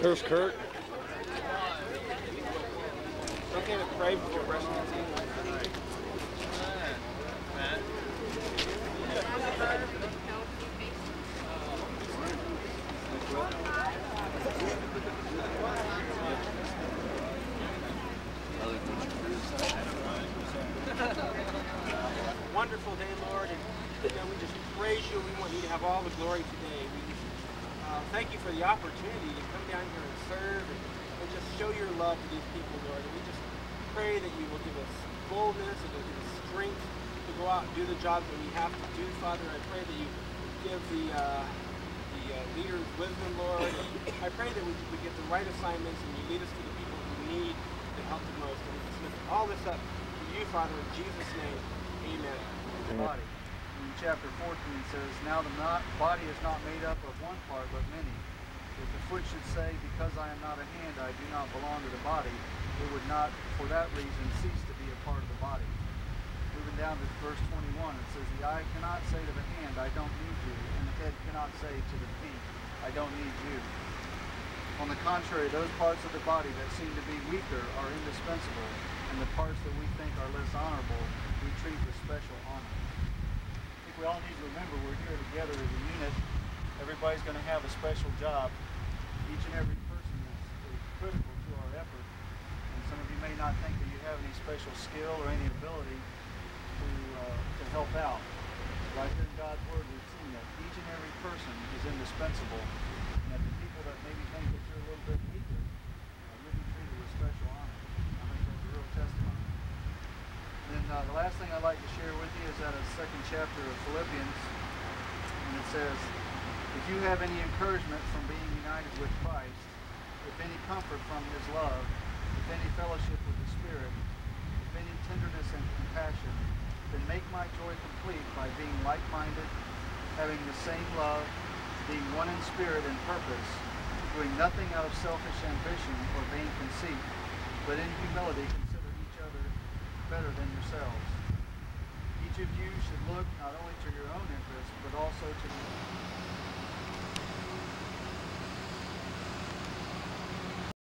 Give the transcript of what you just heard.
There's Kurt. Okay to pray before brushing your teeth. Wonderful day, Lord, and we just praise you. We want you to have all the glory today. We just thank you for the opportunity to come down here and serve and just show your love to these people, Lord. And we just pray that you will give us boldness and give us strength to go out and do the jobs that we have to do, Father. I pray that you give the leaders wisdom, Lord. I pray that we get the right assignments and you lead us to the people who need the help the most. And we just lift all this up to you, Father, in Jesus' name. Amen. Body. In chapter 14 it says, "Now the body is not made up of one part, but many. If the foot should say, because I am not a hand, I do not belong to the body, it would not, for that reason, cease to be a part of the body." Moving down to verse 21, it says, "The eye cannot say to the hand, I don't need you, and the head cannot say to the feet, I don't need you. On the contrary, those parts of the body that seem to be weaker are indispensable, and the parts that we think are less honorable we treat with special honor." I think we all need to remember we're here together as a unit. Everybody's going to have a special job. Each and every person is critical to our effort. And some of you may not think that you have any special skill or any ability to help out. Right here in God's Word, we've seen that each and every person is indispensable, and that the people that maybe think that you're a little bit weaker, you'll be treated with special honor. I think that's a real testimony. And then the last thing I'd like to share with you is out of the 2nd chapter of Philippians, and it says, "If you have any encouragement from being united with Christ, if any comfort from his love, if any fellowship with the Spirit, if any tenderness and compassion, then make my joy complete by being like-minded, having the same love, being one in spirit and purpose, doing nothing out of selfish ambition or vain conceit, but in humility consider each other better than yourselves. Each of you should look not only to your own interests, but also to the